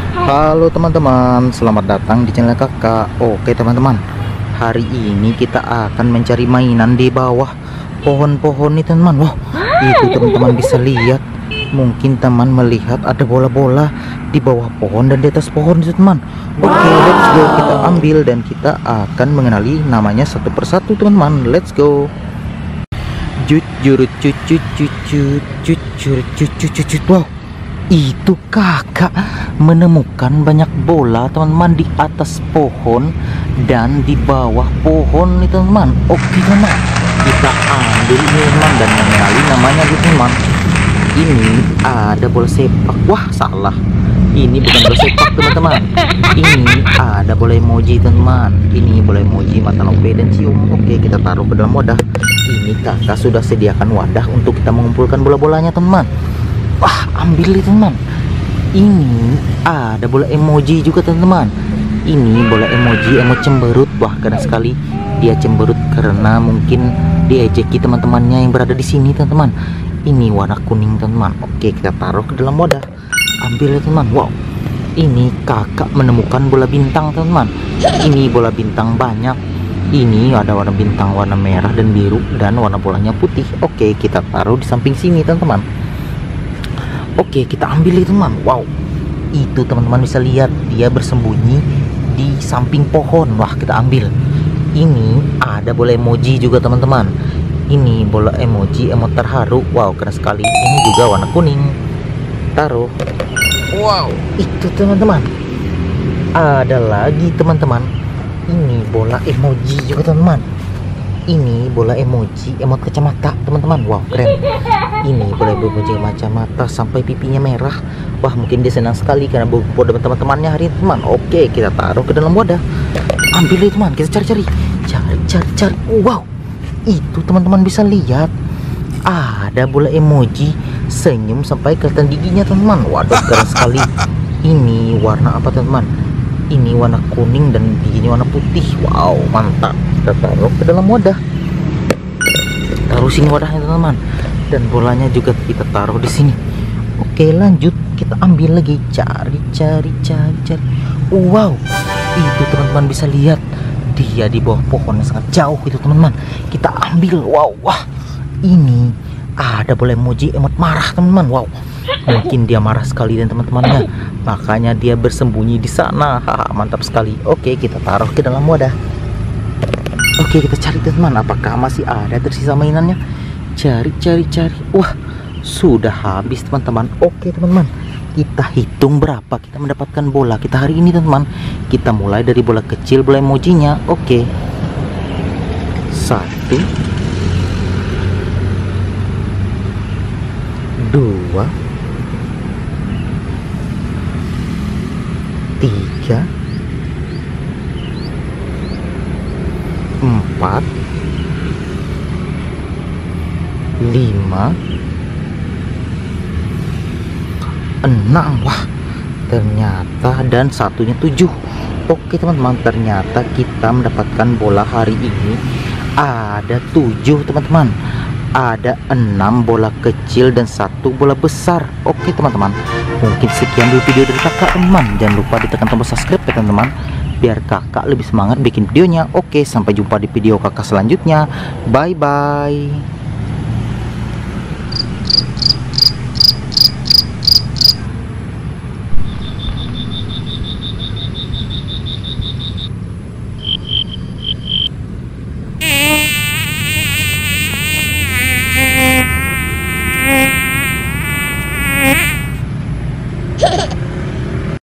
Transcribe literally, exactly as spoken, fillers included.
Halo teman-teman, selamat datang di channel kakak. Oke teman-teman, hari ini kita akan mencari mainan di bawah pohon-pohon nih teman. Wah, itu teman-teman bisa lihat. Mungkin teman melihat ada bola-bola di bawah pohon dan di atas pohon itu teman. Oke, let's go, kita ambil dan kita akan mengenali namanya satu persatu teman-teman. Let's go. Jujur cucut cucut cucut cucut cucut. Wow, itu kakak menemukan banyak bola teman-teman di atas pohon dan di bawah pohon nih teman-teman. Oke teman, kita ambil ini teman dan mengenali namanya gitu teman. Ini ada bola sepak. Wah, salah, ini bukan bola sepak teman-teman. Ini ada bola emoji teman. Ini bola emoji mata lope dan cium. Oke, kita taruh ke dalam wadah. Ini kakak sudah sediakan wadah untuk kita mengumpulkan bola-bolanya teman. Wah, ambil itu teman. Ini ada bola emoji juga teman-teman. Ini bola emoji emot cemberut. Wah, keren sekali. Dia cemberut karena mungkin diejeki teman-temannya yang berada di sini teman-teman. Ini warna kuning teman-teman. Oke, kita taruh ke dalam wadah. Ambil ya teman. Wow, ini kakak menemukan bola bintang teman-teman. Ini bola bintang banyak. Ini ada warna bintang warna merah dan biru dan warna bolanya putih. Oke, kita taruh di samping sini teman-teman. Oke, kita ambil itu teman. Wow, itu teman-teman bisa lihat dia bersembunyi di samping pohon. Wah, kita ambil. Ini ada bola emoji juga teman-teman. Ini bola emoji emot terharu. Wow, keren sekali. Ini juga warna kuning. Taruh. Wow, itu teman-teman. Ada lagi teman-teman. Ini bola emoji juga teman-teman. Ini bola emoji emot kacamata teman-teman. Wow, keren. Ini bola emoji kacamata sampai pipinya merah. Wah, mungkin dia senang sekali karena berkumpul dengan teman-temannya hari ini teman. Oke, kita taruh ke dalam wadah. Ambil itu teman, kita cari-cari. Cari-cari-cari. Wow, itu teman-teman bisa lihat ada bola emoji senyum sampai kelihatan giginya teman-teman. Waduh, keren sekali. Ini warna apa teman-teman? Ini warna kuning dan giginya warna putih. Wow, mantap. Kita taruh ke dalam wadah. Taruh sini wadahnya teman-teman. Dan bolanya juga kita taruh di sini. Oke, lanjut. Kita ambil lagi. Cari, cari, cari, cari. Wow, itu teman-teman bisa lihat. Dia di bawah pohon yang sangat jauh itu teman-teman. Kita ambil. Wow, wah, ini ada bola emoji emot marah teman-teman. Wow, mungkin dia marah sekali dan teman-temannya, makanya dia bersembunyi di sana. Haha, mantap sekali. Oke, kita taruh ke dalam wadah. Oke, kita cari teman-teman, apakah masih ada tersisa mainannya. Cari, cari, cari. Wah, sudah habis teman-teman. Oke teman-teman, kita hitung berapa kita mendapatkan bola kita hari ini teman-teman. Kita mulai dari bola kecil, bola emojinya. Oke, satu, dua, tiga, empat, lima, enam. Wah, ternyata dan satunya tujuh. Oke teman-teman, ternyata kita mendapatkan bola hari ini ada tujuh teman-teman. Ada enam bola kecil dan satu bola besar. Oke teman-teman, mungkin sekian dulu video dari kakak teman. Jangan lupa ditekan tombol subscribe ya teman-teman, biar kakak lebih semangat bikin videonya. Oke, sampai jumpa di video kakak selanjutnya. Bye bye.